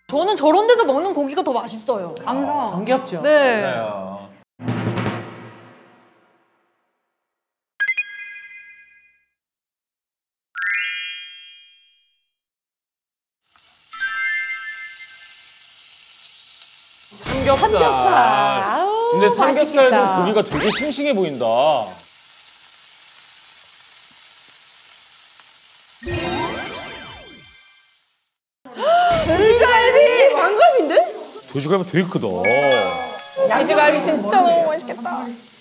저는 저런 데서 먹는 고기가 더 맛있어요. 감성. 정겹죠? 네. 맞아요. 삼겹살. 아우, 근데 삼겹살도 맛있겠다. 고기가 되게 싱싱해 보인다. 돼지갈비 왕갈비인데? 돼지갈비 되게 크다. 돼지갈비 진짜 너무 맛있겠다.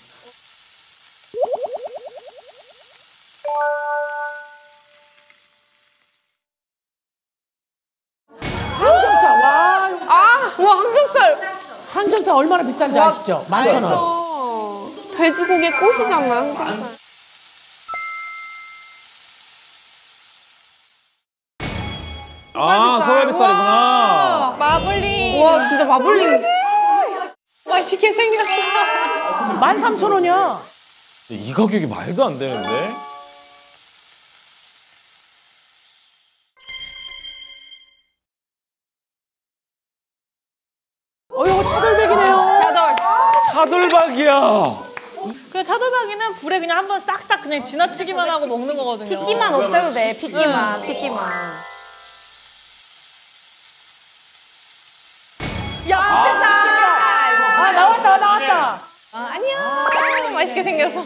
항정살, 와. 와 삼겹살. 항정살 얼마나 비싼지 아시죠? 11,000원. 돼지고기의 꽃이잖아요 삼겹살. 아, 소갈비살이구나. 마블링. 와 진짜 마블링. 맛있게 생겼어. 13,000원이야. 이 가격이 말도 안 되는데? 이거 차돌백이네요. 차돌박이야. 그 차돌박이는 불에 그냥 한번 싹싹 그냥 지나치기만 하고 먹는 거거든요. 핏기만 없애도 돼. 핏기만. 핏기만. 야, 됐다. 나왔다. 안녕. 맛있게 생겼어.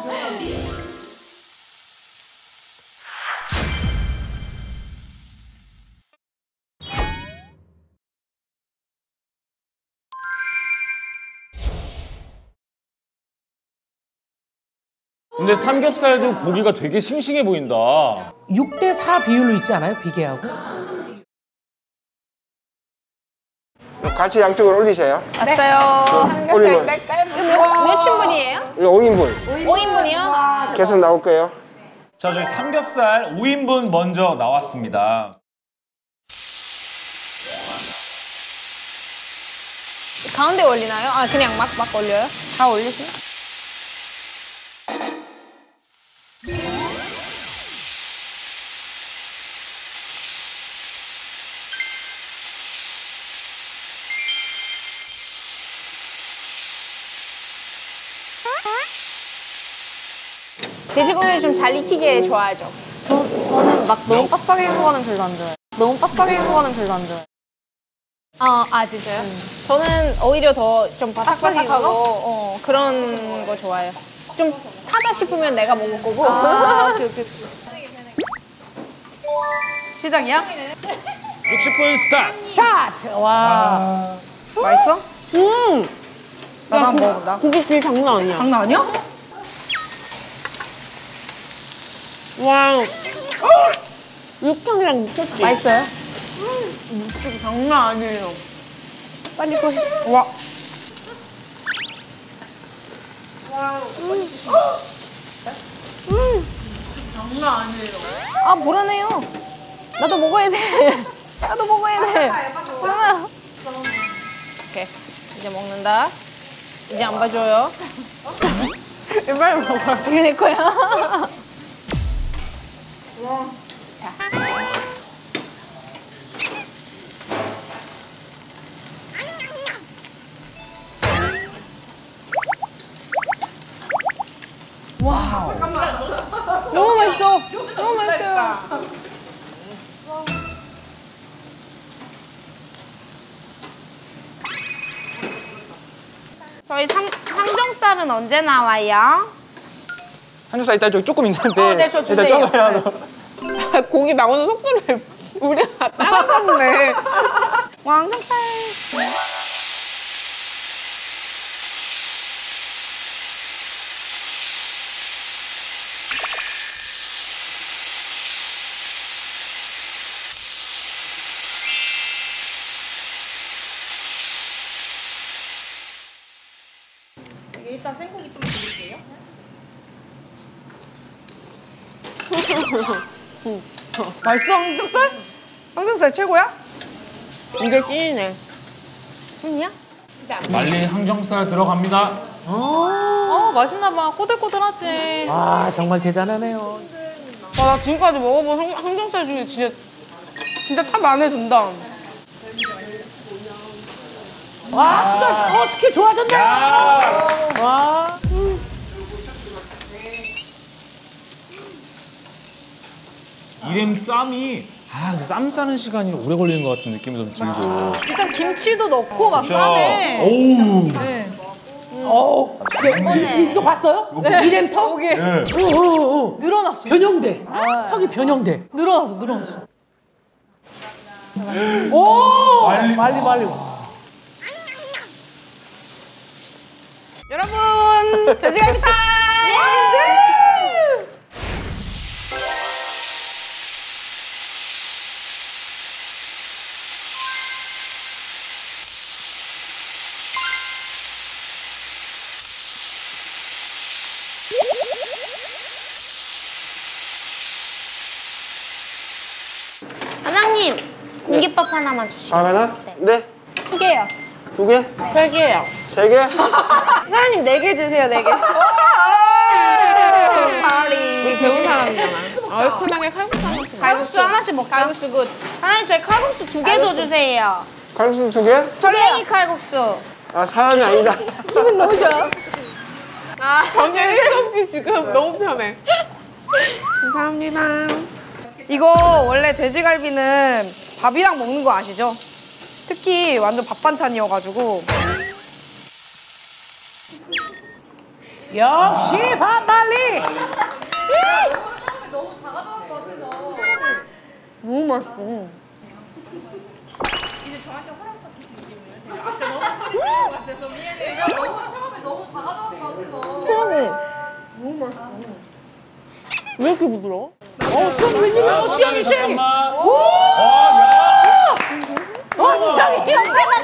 근데 삼겹살도 고기가 되게 싱싱해 보인다. 6대4 비율로 있지 않아요? 비계하고? 같이 양쪽으로 올리세요. 왔어요. 올리면 이거 몇 친분이에요? 이거 5인분 5인분이요? 계속 나올 거예요. 자, 저희 삼겹살 5인분 먼저 나왔습니다. 가운데 올리나요? 아 그냥 막 올려요? 다 올리세요? 돼지고기를 좀 잘 익히게 좋아하죠. 저는 막 너무 바삭하게 한 거는 별로 안 좋아해요. 너무 바삭하게 한 거는 별로 안 좋아해요. 진짜요? 저는 오히려 더 좀 바삭바삭하고 그런 거 좋아해요. 좀 타다 싶으면 내가 먹을 거고. 오케이. 시작이야? 60분 스타트. 스타트! 와. 맛있어? 나도 한번 먹어본다. 고기 질 장난 아니야. 장난 아니야? 와. 육향이랑 미쳤지? 맛있어요? 장난 아니에요. 빨리 꺼. 와. 장난 아니에요. 아, 불안해요. 나도 먹어야 돼. 나도 먹어야 돼. 불안해요. 오케이. 이제 먹는다. 이제 안 봐줘요. 빨리 먹어. 이게 내 거야. 너무 맛있어. 너무 맛있어요. 저희 항정살은 언제 나와요? 한주사 이따 저기 조금 있는데. 네, 저 일단 주세요. 적어야 고기 나오는 속도를 우리가 따라잡네. 와, 항정살. 일단 생고기 좀 드릴게요. 맛있어, 항정살? 항정살 최고야? 이게 찐이네. 찐이야? 말린 항정살 들어갑니다. 맛있나 봐. 꼬들꼬들하지. 와, 정말 대단하네요. 와, 나 지금까지 먹어본 항정살 중에 진짜 탑 안에 든다. 와, 수다, 스킬 좋아졌네. 와. 이름 쌈이 근데 쌈 싸는 시간이 오래 걸리는 것 같은 느낌이 좀 들고. 일단 김치도 넣고 막 그렇죠. 쌈에. 오우. 네. 이거 봤어요? 이름 턱? 여기 네. 늘어났어. 변형돼. 턱이 변형돼. 늘어났어. 오! 말리. 말리. 여러분, 돼지갈비 타임! 사장님, 공깃밥 하나만 주시겠어요? 하나? 네. 2개요. 2개? 3개요. 3개? 사장님 4개 주세요, 4개. 우리 배운 사람이잖아. 얼큰하게 칼국수 하나. 칼국수 하나씩 먹자. 칼국수 굿. 사장님, 저희 칼국수 2개 더 주세요. 칼국수 2개? 쫄랭이 칼국수. 아, 사람이 아니다. 기분 너무 좋아. 전혀 1도 없이 지금 너무 편해. 감사합니다. 이거 원래 돼지갈비는 밥이랑 먹는 거 아시죠? 특히 완전 밥 반찬이어가지고. 역시 반말리. 너무 맛있어. 왜 이렇게 부드러워? 수영 웬일이야? 수영이 씨. 잠깐만. 수영이.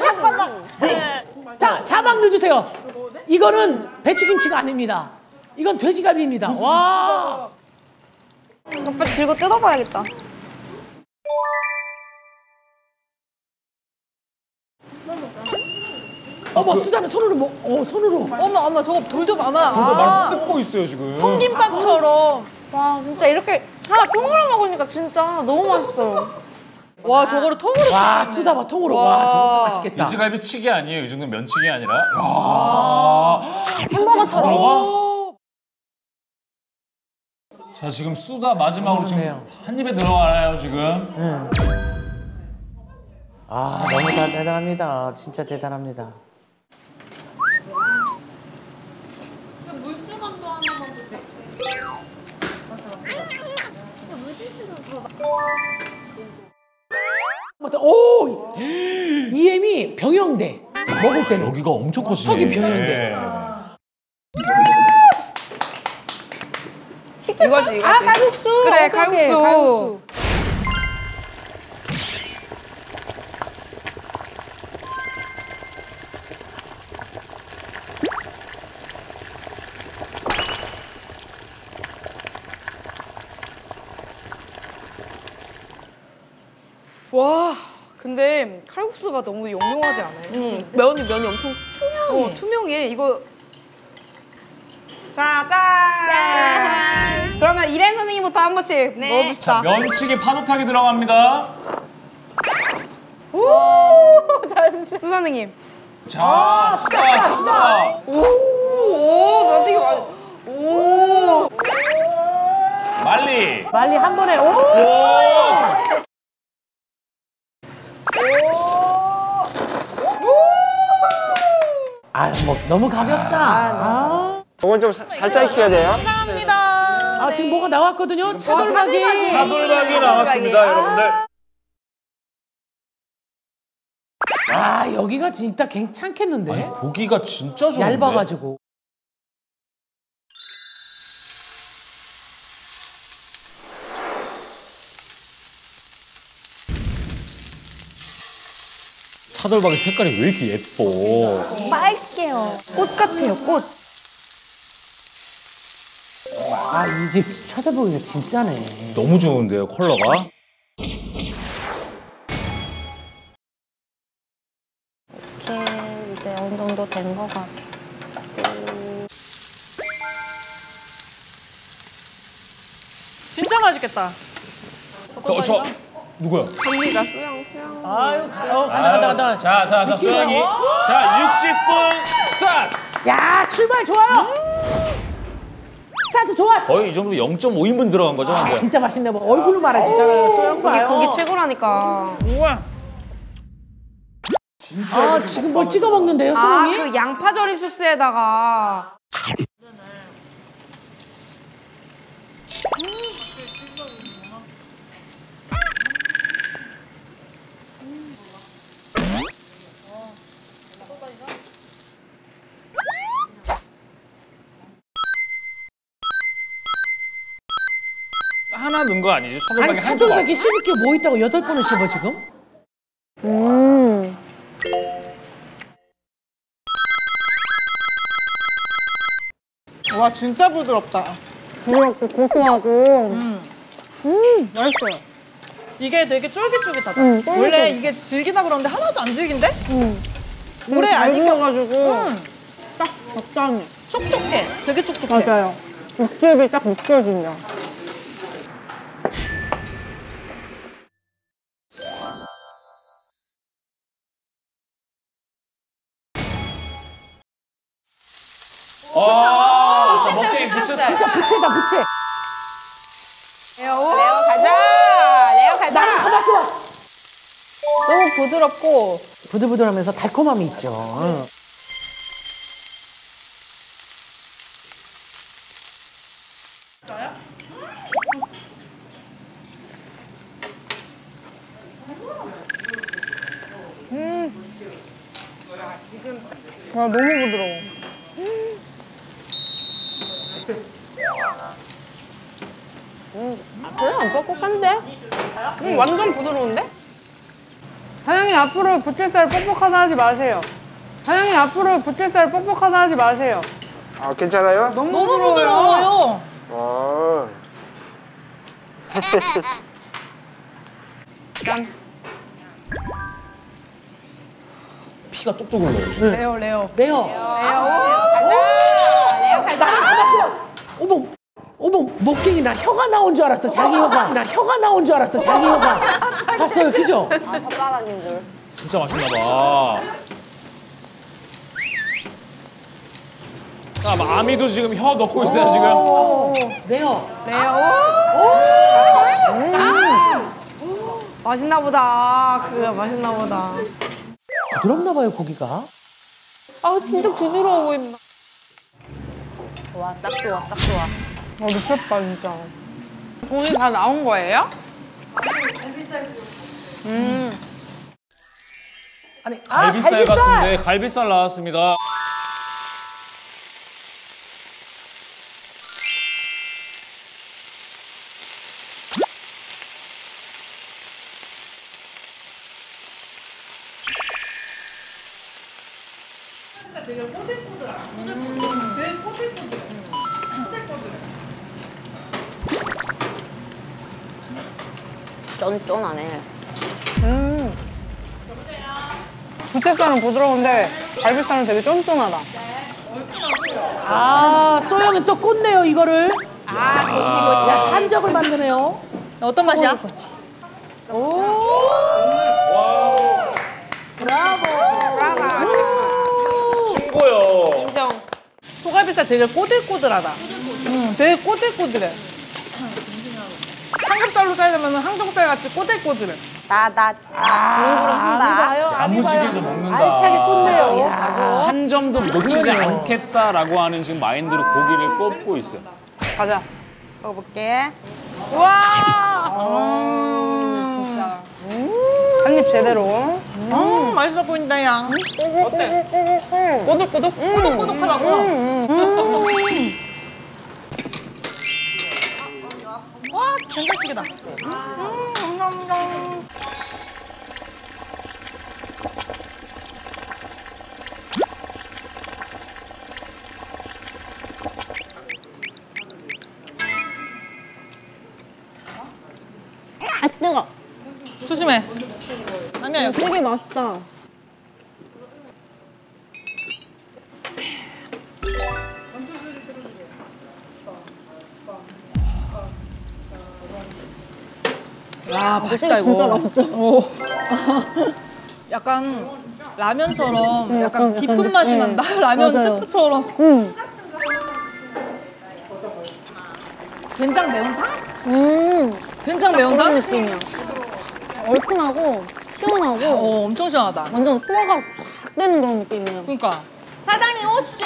자, 자막 넣어주세요. 이거는 배추김치가 아닙니다. 이건 돼지갈비입니다. 와. 오빠 들고 뜯어봐야겠다. 어머, 수다면 손으로 손으로. 어머 저거 돌도 많아. 그거 말씀 뜯고 있어요 지금. 통김밥처럼. 와, 진짜 이렇게 하나 통으로 먹으니까 진짜 너무 맛있어요. 와 저거를 통으로. 와, 수다 봐, 통으로. 와, 저것도 맛있겠다. 돼지갈비 치기 아니에요. 이 정도면 면치기 아니라. 야. 햄버거처럼. 오. 자 지금 쏘다 마지막으로 지금 그러네요. 한 입에 들어가나요 지금? 아, 너무 대단합니다. 진짜 대단합니다. 오! 이엠이 병영돼. 먹을 때는. 여기가 엄청 커지네. 턱이 병영돼. 네. 이거지. 아, 칼국수. 그래, 오케이, 칼국수. 와, 근데 칼국수가 너무 영롱하지 않아요? 면이 엄청 투명해. 투명해. 이거. 자, 짠! 그러면 이랜 선생님부터 한 번씩 네. 먹어봅시다. 자 면치기 파도타기 들어갑니다. 수 선생님. 자 수다. 오, 면치기 맞아. 오. 말리. 말리 한 번에. 오! 오. 아, 뭐 너무 가볍다. 아, 이건 좀 살짝 익혀야 돼요. 감사합니다. 아, 지금 뭐가 나왔거든요. 차돌박이. 사돌박이 나왔습니다 여러분들. 아, 여기가 진짜 괜찮겠는데? 아니 고기가 진짜 좋은데. 얇아가지고. 차돌박이 색깔이 왜 이렇게 예뻐? 빨게요. 꽃 같아요, 꽃. 아, 이 집 쳐다보기가 진짜네. 너무 좋은데요 컬러가? 이렇게 이제 어느 정도 된 것 같고. 진짜 맛있겠다. 저 누구야? 갑니다, 수영. 아유, 간다. 자, 소영이. 자, 60분 스타트! 야, 출발 좋아요. 스타트 좋았어. 거의 이 정도면 0.5인분 들어간 거죠? 아, 진짜 맛있네. 뭐 얼굴로 말해주잖아요. 소영 이게 봐요. 고기 최고라니까. 우와. 아, 지금 뭘 찍어 먹는데요, 소영이? 그 양파절임 소스에다가. 하나 넣은 거 아니지? 아니, 차돌박이 한 조각. 차돌박이 씹을 게 뭐 있다고 8번을 씹어, 지금? 와 진짜 부드럽다. 부드럽고 고소하고. 맛있어요. 이게 되게 쫄깃쫄깃하다. 원래 이게 질기다 그러는데 하나도 안 질긴데? 오래 안 익혀가지고 딱 적당히. 촉촉해. 되게 촉촉해. 맞아요. 육즙이 딱 느껴지냐. 자, 먹게 붙였어. 부채다, 부채. 레오 가자. 레오 가자. 나랑 가봤어. 너무 부드럽고 부들부들하면서 달콤함이 있죠. 응. 와, 너무 부드러워. 그냥 뻑뻑한데? 완전 부드러운데? 사장님 앞으로 부채살 뻑뻑하다 하지 마세요. 사장님 앞으로 부채살 뻑뻑하다 하지 마세요. 아, 괜찮아요? 너무 너무 부드러워요. 부드러워요. 아. 짠. 피가 뚝뚝 흘러요. 레오. 네요. 레오 가자. 나랑 가봤어. 어머, 먹갱이 나 혀가 나온 줄 알았어, 자기 혀가. 나 혀가 나온 줄 알았어, 자기 혀가. 봤어요, 그죠? 진짜 맛있나 봐. 자, 아미도 지금 혀 넣고 있어요, 지금. 네요. 맛있나 보다. 그거 맛있나 보다. 부드럽나 봐요, 고기가. 아 진짜 부드러워 보인다. 딱 좋아. 미쳤다, 진짜. 고기 다 나온 거예요? 아니, 갈비살 같은데 갈비살 나왔습니다. 쫀쫀하네. 부채살은 부드러운데 갈비살은 되게 쫀쫀하다. 아, 소영이 또 꽂네요, 이거를. 아 고치. 자, 산적을 만드네요. 어떤 맛이야? 신고요. 인정. 소갈비살 되게 꼬들꼬들하다. 되게 꼬들꼬들해. 삼겹살로 자르면 항정살 같이 꼬들꼬들해. 야무지게도 먹는다. 알차게 꽂네요. 야. 한 점도 놓치지 않겠다라고 하는 지금 마인드로 고기를 꼽고 있어요. 가자. 먹어볼게. 진짜. 한 입 제대로. 맛있어 보인다, 야. 꼬들꼬들? 꼬독꼬독하다고. 와, 된장찌개다. 아 뜨거. 조심해. 아니야, 여기. 되게 맛있다. 야, 맛있다 이거. 진짜 맛있죠? 오. 약간 라면처럼 약간 깊은 맛이 난다. 라면 맞아요. 스프처럼. 된장 매운탕? 된장 그런 매운탕? 느낌이야. 얼큰하고 시원하고 엄청 시원하다. 완전 소화가 확 되는 그런 느낌이에요. 그러니까. 사장님 혹시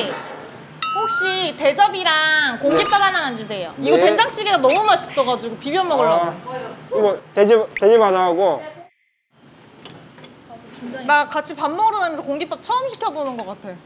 대접이랑 공깃밥 하나만 주세요. 이거 네. 된장찌개가 너무 맛있어가지고 비벼 먹으려고. 아, 이거 돼지 하나 하고 나 같이 밥 먹으러 다니면서 공깃밥 처음 시켜보는 것 같아.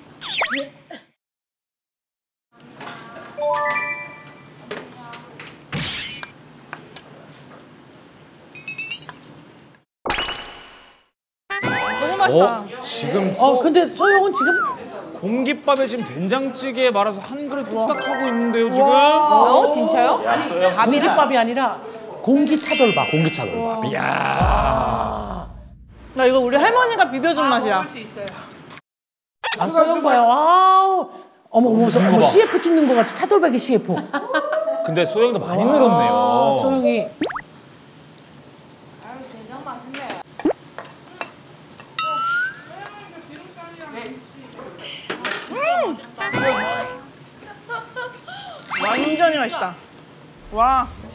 너무 맛있다. 지금 근데 소영은 지금 공깃밥에 지금 된장찌개 말아서 한 그릇 뚝딱 하고 있는데요 지금. 진짜요? 공깃밥이 아니라 공기 차돌밥. 공기차 돌밥. 이야. 나 이거 우리 할머니가 비벼준 맛이야. 아, 소영 봐요. 와우. 어머, CF 찍는 거 같이 차돌박이 CF. 근데 소영도 많이 늘었네요. 소영이. 완전히 맛있다. 와.